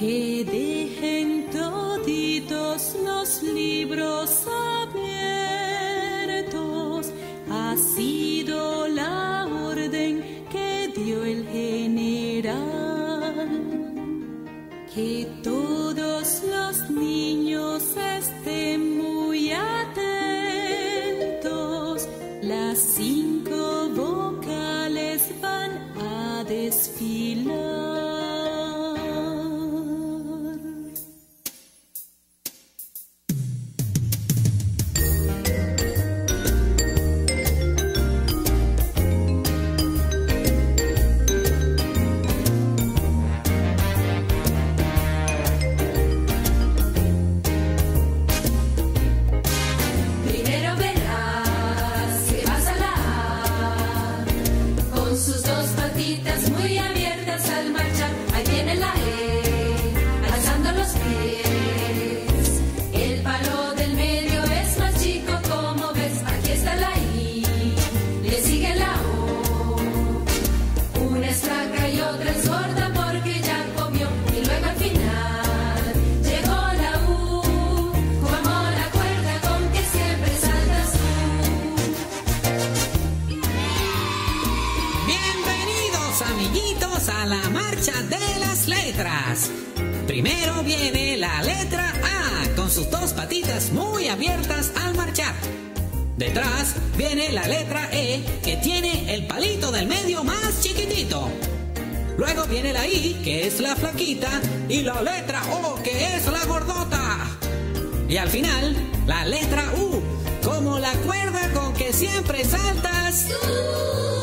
que dejen toditos los libros abiertos. Ha sido la orden que dio el general, que todos los niños estén muy atentos. Las 5 vocales van a desfilar. Primero viene la letra A, con sus 2 patitas muy abiertas al marchar. Detrás viene la letra E, que tiene el palito del medio más chiquitito. Luego viene la I, que es la flaquita, y la letra O, que es la gordota. Y al final, la letra U, como la cuerda con que siempre saltas.